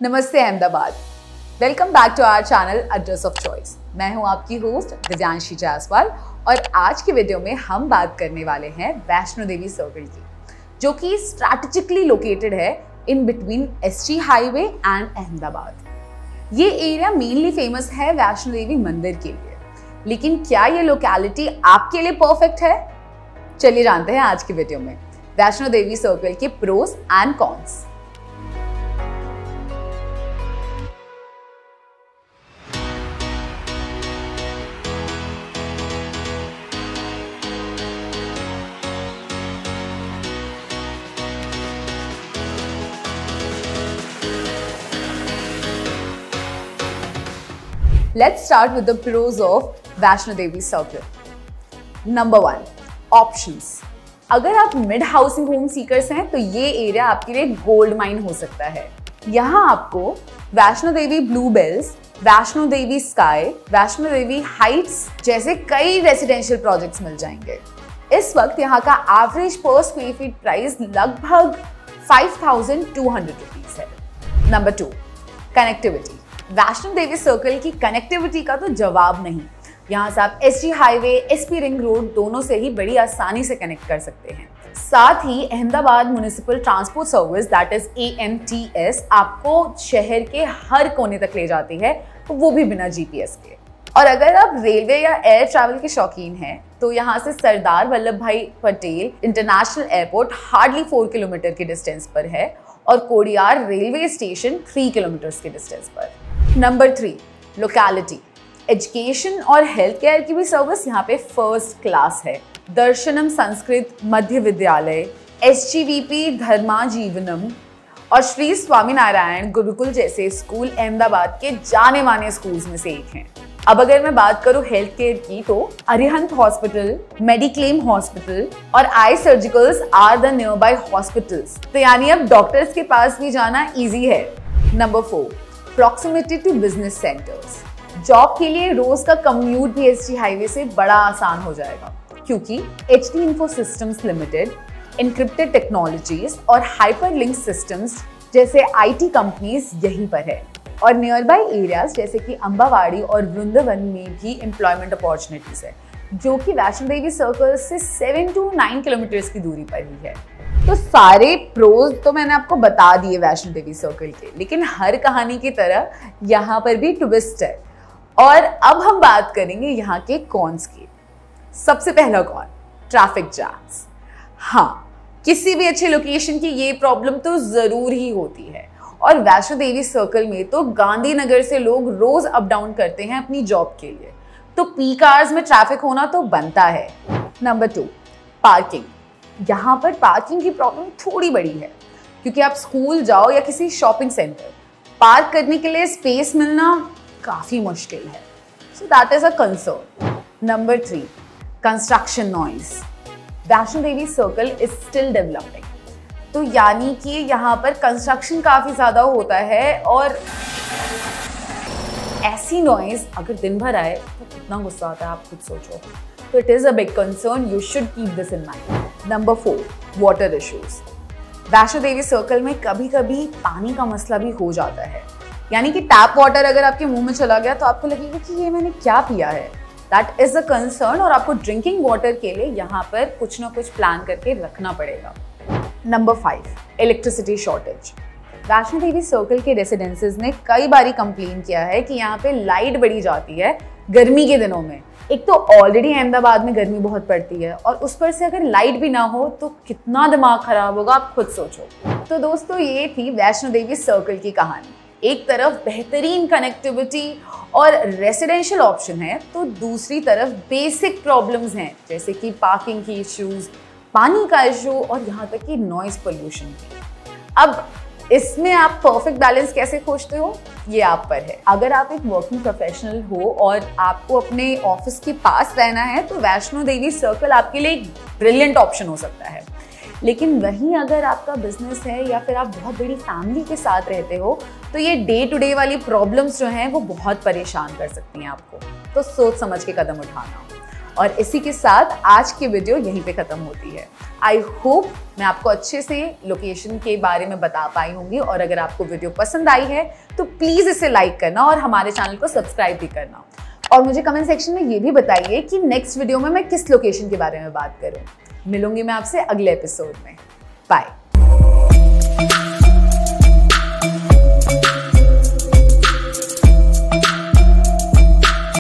नमस्ते Ahmedabad. Welcome back to our channel address of choice. मैं हूं आपकी होस्ट दिव्यांशी जायसवाल और आज की वीडियो में हम बात करने वाले हैं वैष्णो देवी सर्कल की, जो कि स्ट्रैटेजिकली लोकेटेड है in between SG highway and Ahmedabad. ये एरिया मेनली फेमस है वैष्णो देवी मंदिर के लिए, लेकिन क्या ये लोकेलिटी आपके लिए परफेक्ट है? चलिए जानते हैं आज की वीडियो में वैष्णो देवी सर्कल के pros and cons. Let's start with the pros of Vaishno Devi Circle. Number 1, options. अगर आप मिड हाउसिंग होम सीकर्स हैं तो ये एरिया आपके लिए गोल्ड माइन हो सकता है। यहाँ आपको Vaishno Devi blue bells, Vaishno Devi sky, Vaishno Devi heights जैसे कई रेसिडेंशियल प्रोजेक्ट्स मिल जाएंगे। इस वक्त यहाँ का एवरेज पर स्क्वायर फीट प्राइस लगभग 5200 रुपीज है। Number 2, connectivity. Vaishno Devi circle की कनेक्टिविटी का तो जवाब नहीं। यहाँ से आप SG highway, SP ring road दोनों से ही बड़ी आसानी से कनेक्ट कर सकते हैं। साथ ही Ahmedabad municipal transport service that is AMTS आपको शहर के हर कोने तक ले जाती है, तो वो भी बिना GPS के। और अगर आप रेलवे या एयर ट्रैवल के शौकीन हैं तो यहाँ से Sardar Vallabh bhai Patel international airport hardly 4 kilometer के डिस्टेंस पर है और कोडियार रेलवे स्टेशन 3 किलोमीटर के डिस्टेंस पर। Number 3, locality. एजुकेशन और हेल्थ केयर की भी सर्विस यहाँ पे फर्स्ट क्लास है। दर्शनम संस्कृत मध्य विद्यालय, SGVP धर्मा जीवनम और श्री स्वामीनारायण गुरुकुल जैसे स्कूल अहमदाबाद के जाने माने स्कूल्स में से एक हैं। अब अगर मैं बात करूँ हेल्थ केयर की तो अरिहंत हॉस्पिटल, मेडिक्लेम हॉस्पिटल और eye surgicals are the nearby hospitals, तो यानी अब डॉक्टर्स के पास भी जाना ईजी है। Number 4, proximity to business centers. Job के लिए रोज का कम्यूट भी एसजी हाईवे से बड़ा आसान हो जाएगा, क्योंकि HD info systems limited, encrypted technologies और हाइपरलिंक सिस्टम्स जैसे IT कंपनीज यहीं पर है। और नियर बाय एरियाज जैसे कि अंबावाड़ी और वृंदावन में भी एम्प्लॉयमेंट अपॉर्चुनिटीज है, जो कि वैष्णो देवी सर्कल से 7 to 9 किलोमीटर की दूरी पर ही है। तो सारे प्रोज तो मैंने आपको बता दिए वैष्णो देवी सर्कल के, लेकिन हर कहानी की तरह यहाँ पर भी ट्विस्ट है। और अब हम बात करेंगे यहाँ के कॉन्स की। सबसे पहला कॉन, ट्रैफिक जैम्स। हाँ, किसी भी अच्छे लोकेशन की ये प्रॉब्लम तो जरूर ही होती है, और वैष्णो देवी सर्कल में तो गांधीनगर से लोग रोज अप डाउन करते हैं अपनी जॉब के लिए, तो पीक आवर्स में ट्रैफिक होना तो बनता है। Number 2, parking. यहाँ पर पार्किंग की प्रॉब्लम थोड़ी बड़ी है, क्योंकि आप स्कूल जाओ या किसी शॉपिंग सेंटर, पार्क करने के लिए स्पेस मिलना काफी मुश्किल है, so that is a concern. Number 3, construction noise. Vaishno Devi circle is still developing, तो यानी कि यहाँ पर कंस्ट्रक्शन काफी ज्यादा होता है, और ऐसी नॉइज अगर दिन भर आए तो कितना गुस्सा आता है आप खुद सोचो। तो it is a big concern, you should keep this in mind. Number 4, water issues. Vaishno Devi circle में कभी कभी पानी का मसला भी हो जाता है, यानी कि टैप वाटर अगर आपके मुंह में चला गया तो आपको लगेगा कि ये मैंने क्या पिया है। दैट इज अ कंसर्न, और आपको ड्रिंकिंग वाटर के लिए यहाँ पर कुछ ना कुछ प्लान करके रखना पड़ेगा। Number 5, electricity shortage. Vaishno Devi circle के रेसिडेंसेस ने कई बारी कंप्लेन किया है कि यहाँ पे लाइट बढ़ी जाती है गर्मी के दिनों में। एक तो ऑलरेडी अहमदाबाद में गर्मी बहुत पड़ती है, और उस पर से अगर लाइट भी ना हो तो कितना दिमाग खराब होगा, आप खुद सोचो। तो दोस्तों, ये थी वैष्णो देवी सर्कल की कहानी। एक तरफ बेहतरीन कनेक्टिविटी और रेसिडेंशियल ऑप्शन है, तो दूसरी तरफ बेसिक प्रॉब्लम्स हैं, जैसे कि पार्किंग की इश्यूज, पानी का इशू और यहाँ तक कि नॉइज पोल्यूशन की। अब इसमें आप परफेक्ट बैलेंस कैसे खोजते हो, ये आप पर है। अगर आप एक वर्किंग प्रोफेशनल हो और आपको अपने ऑफिस के पास रहना है तो वैष्णो देवी सर्कल आपके लिए एक ब्रिलियंट ऑप्शन हो सकता है। लेकिन वहीं अगर आपका बिजनेस है या फिर आप बहुत बड़ी फैमिली के साथ रहते हो तो ये डे टू डे वाली प्रॉब्लम्स जो हैं वो बहुत परेशान कर सकती हैं आपको। तो सोच समझ के कदम उठाना। और इसी के साथ आज की वीडियो यहीं पे खत्म होती है। आई होप मैं आपको अच्छे से लोकेशन के बारे में बता पाई होंगी, और अगर आपको वीडियो पसंद आई है तो प्लीज इसे लाइक करना और हमारे चैनल को सब्सक्राइब भी करना। और मुझे कमेंट सेक्शन में ये भी बताइए कि नेक्स्ट वीडियो में मैं किस लोकेशन के बारे में बात करूं। मिलूंगी मैं आपसे अगले एपिसोड में। बाय।